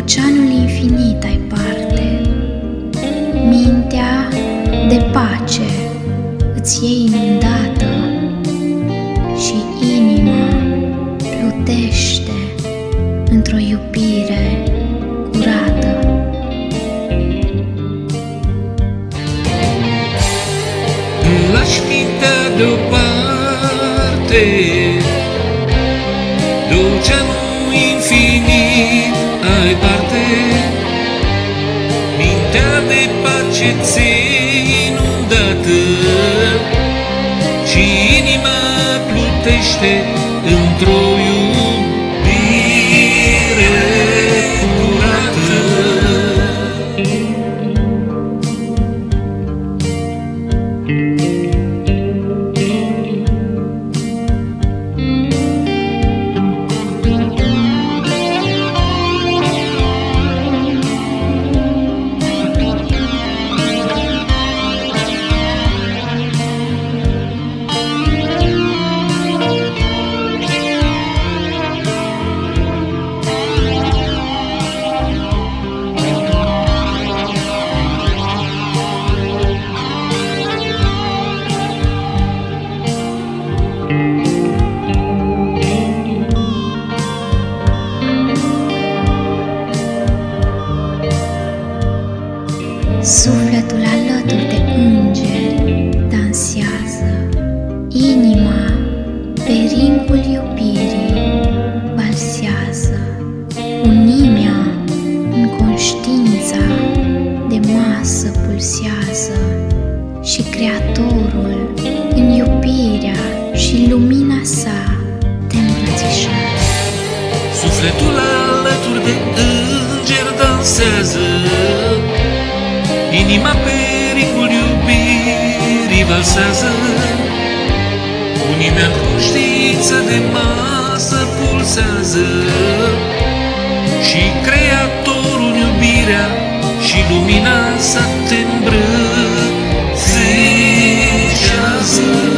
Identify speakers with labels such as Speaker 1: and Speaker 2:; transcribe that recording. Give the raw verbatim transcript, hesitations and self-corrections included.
Speaker 1: oceanul infinit ai parte. Mintea de pace îți iei inundată și inima plutește într-o iubire curată.
Speaker 2: Lași mintea deoparte, de oceanul infinit ai parte. Mintea de pace ți-e inundată și inima plutește într-o iubire curată.
Speaker 1: Sufletul alături de îngeri dansează, inima pe ringul iubirii valsează, unimea în conștiința de masă pulsează și Creatorul în iubirea și lumina sa te îmbrățișează.
Speaker 2: Sufletul alături de îngeri dansează, inima pe ringul iubirii valsează, unimea în conștiință de masă pulsează și Creatorul în iubirea și lumina sa te îmbrățișează.